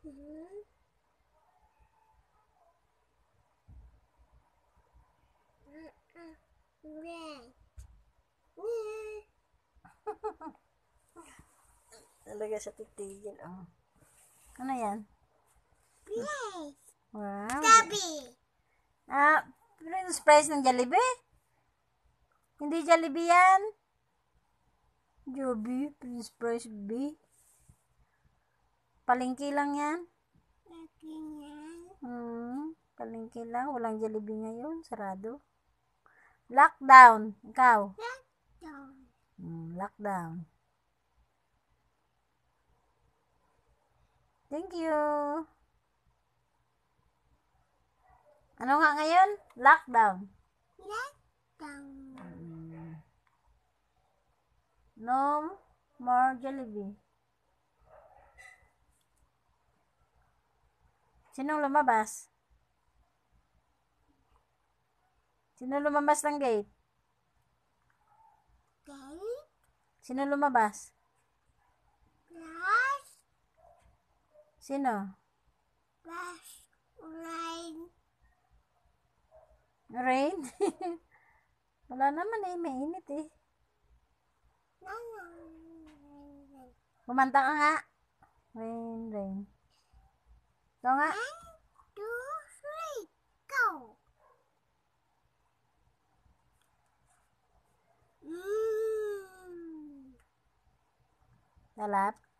Talaga sa titigil. Oh. Ano yan? Yes. Wow. Gabi. French fries ng Jollibee? Hindi Jollibee yan? Jollibee, French fries B. Palengke lang yan? Palengke lang. Walang Jollibee ngayon. Sarado. Lockdown. Ikaw? Lockdown. Thank you. Ano nga ngayon? Lockdown. No more Jollibee. Sinong lumabas? Sino lumabas ng gate? Sino lumabas? Sino? Rain? Wala naman eh, mainit eh. Kumanta ka nga. Rain, rain. Ito nga. 1, 2, 3, go! Lalap.